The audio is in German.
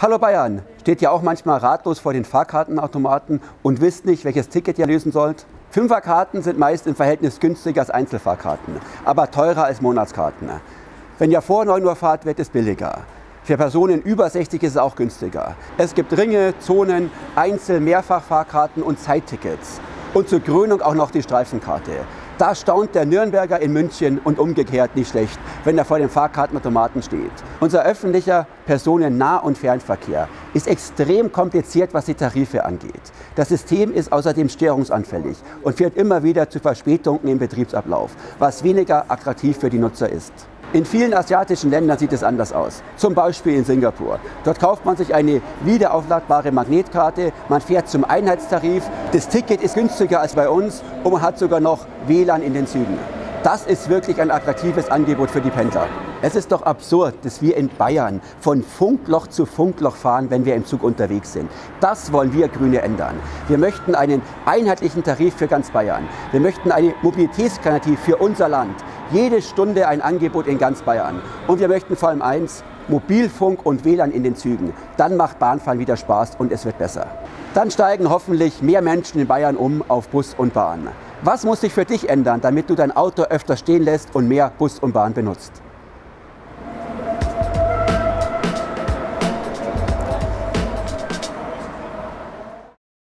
Hallo Bayern, steht ihr auch manchmal ratlos vor den Fahrkartenautomaten und wisst nicht, welches Ticket ihr lösen sollt? Fünferkarten sind meist im Verhältnis günstiger als Einzelfahrkarten, aber teurer als Monatskarten. Wenn ihr vor 9 Uhr fahrt, wird es billiger. Für Personen über 60 ist es auch günstiger. Es gibt Ringe, Zonen, Einzel-, Mehrfachfahrkarten und Zeittickets. Und zur Krönung auch noch die Streifenkarte. Da staunt der Nürnberger in München und umgekehrt nicht schlecht, wenn er vor dem Fahrkartenautomaten steht. Unser öffentlicher Personen-Nah- und Fernverkehr ist extrem kompliziert, was die Tarife angeht. Das System ist außerdem störungsanfällig und führt immer wieder zu Verspätungen im Betriebsablauf, was weniger attraktiv für die Nutzer ist. In vielen asiatischen Ländern sieht es anders aus, zum Beispiel in Singapur. Dort kauft man sich eine wiederaufladbare Magnetkarte, man fährt zum Einheitstarif, das Ticket ist günstiger als bei uns und man hat sogar noch WLAN in den Zügen. Das ist wirklich ein attraktives Angebot für die Pendler. Es ist doch absurd, dass wir in Bayern von Funkloch zu Funkloch fahren, wenn wir im Zug unterwegs sind. Das wollen wir Grüne ändern. Wir möchten einen einheitlichen Tarif für ganz Bayern. Wir möchten eine Mobilitätsgarantie für unser Land. Jede Stunde ein Angebot in ganz Bayern. Und wir möchten vor allem eins: Mobilfunk und WLAN in den Zügen. Dann macht Bahnfahren wieder Spaß und es wird besser. Dann steigen hoffentlich mehr Menschen in Bayern auf Bus und Bahn. Was muss sich für dich ändern, damit du dein Auto öfter stehen lässt und mehr Bus und Bahn benutzt?